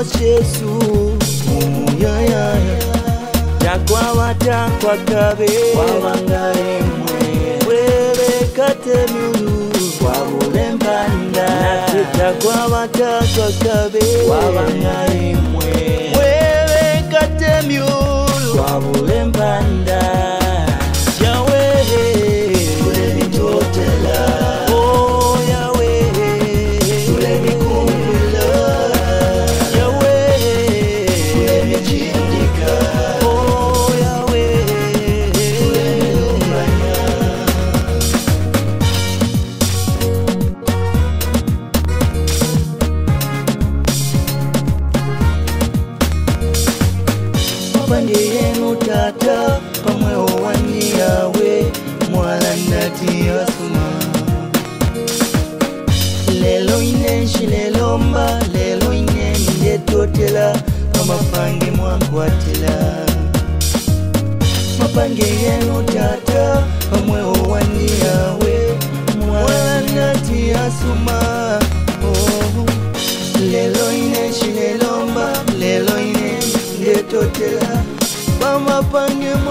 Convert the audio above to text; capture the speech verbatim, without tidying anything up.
Jesu ya ya Jakwa watakwa kabe Wabangaye mwe Wewe kate miulu Wabulembanda Jakwa watakwa kabe Wabangaye mwe Wewe kate miulu Wabulembanda Yahweh Tulemitotela Oh Yahweh Tulemikumula Yahweh Tulemijindika Oh Yahweh Tulemilumanya Mapande yenu tata pamwe owani yawe mwala nati asuma Lelo ine shilelo mba lelo ine Naileta amapange mwankwatila Mapange yenu tata pamwe owani yawe mwala nati asuma oh. Lelo ine shilelo mba lelo ine Naileta amapange